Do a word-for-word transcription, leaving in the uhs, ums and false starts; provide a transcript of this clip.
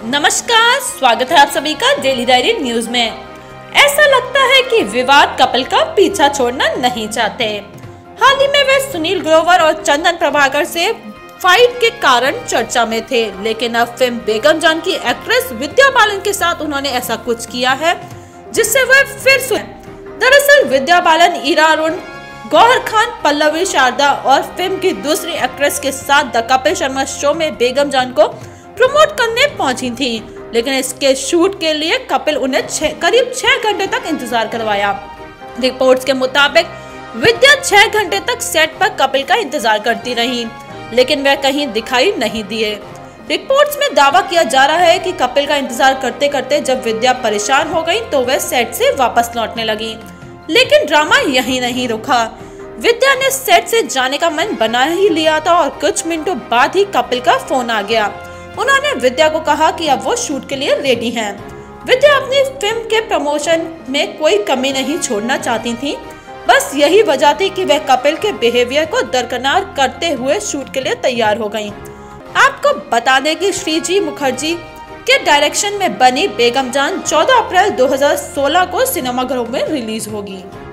नमस्कार, स्वागत है आप सभी का डेली डायरी न्यूज में। ऐसा लगता है कि विवाद कपिल का पीछा छोड़ना नहीं चाहते। हाल ही में वे सुनील ग्रोवर और चंदन प्रभाकर से फाइट के कारण चर्चा में थे, लेकिन अब फिल्म बेगम जान की एक्ट्रेस विद्या बालन के साथ उन्होंने ऐसा कुछ किया है जिससे वह फिर सुन। दरअसल विद्या बालन, ईरा अरुण, गौहर खान, पल्लवी शारदा और फिल्म की दूसरी एक्ट्रेस के साथ द कपिल शर्मा शो में बेगम जान को प्रमोट करने पहुंची थी, लेकिन इसके शूट के लिए कपिल उन्हें छह, करीब छह घंटे तक इंतजार करवाया। रिपोर्ट्स के मुताबिक विद्या छह घंटे तक सेट पर कपिल का इंतजार करती रही, लेकिन वह कहीं दिखाई नहीं दिए। रिपोर्ट्स में दावा किया जा रहा है कि कपिल का इंतजार करते करते जब विद्या परेशान हो गई तो वह सेट से वापस लौटने लगी, लेकिन ड्रामा यहीं नहीं रुका। विद्या ने सेट से जाने का मन बना ही लिया था और कुछ मिनटों बाद ही कपिल का फोन आ गया। उन्होंने विद्या को कहा कि अब वो शूट के लिए रेडी हैं। विद्या अपनी फिल्म के प्रमोशन में कोई कमी नहीं छोड़ना चाहती थी, बस यही वजह थी कि वह कपिल के बिहेवियर को दरकिनार करते हुए शूट के लिए तैयार हो गयीं। आपको बता दें कि श्रीजी मुखर्जी के डायरेक्शन में बनी बेगम जान चौदह अप्रैल दो हज़ार सोलह को सिनेमाघरों में रिलीज होगी।